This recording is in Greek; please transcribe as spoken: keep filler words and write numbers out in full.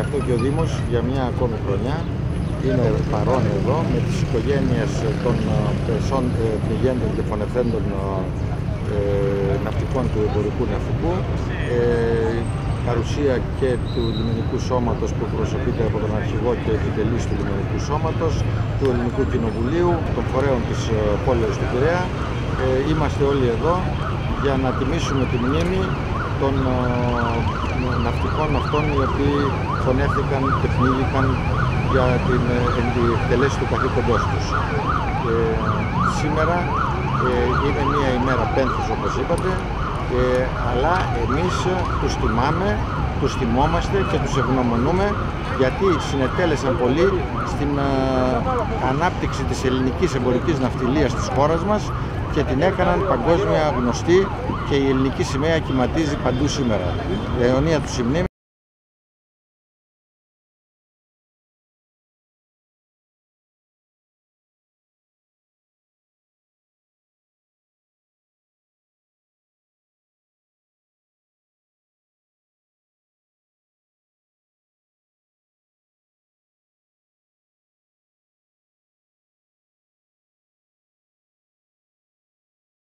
αυτό και ο Δήμος για μια ακόμη χρονιά είναι παρόν εδώ με τις οικογένειες των πνιγέντων και φωνευθέντων ε, ναυτικών του εμπορικού ναυτικού, ε, παρουσία και του Λιμενικού Σώματος που προσωπείται από τον Αρχηγό και επιτελής του Λιμενικού Σώματος, του Ελληνικού Κοινοβουλίου, των φορέων της πόλεως του Πειραιά. Ε, είμαστε όλοι εδώ για να τιμήσουμε τη μνήμη των ε, ναυτικών αυτών οι οποίοι φωνεύτηκαν και πνίγηκαν για την εκτελέση του καθήκοντός τους. Ε, σήμερα ε, είναι μια ημέρα πένθους όπως είπατε, ε, αλλά εμείς τους τιμάμε, τους τιμόμαστε και τους ευγνωμονούμε γιατί συνετέλεσαν πολύ στην ε, ανάπτυξη της ελληνικής εμπορικής ναυτιλίας της χώρας μας και την έκαναν παγκόσμια γνωστή και η ελληνική σημαία κυματίζει παντού σήμερα. Η αιωνία τους η μνήμη.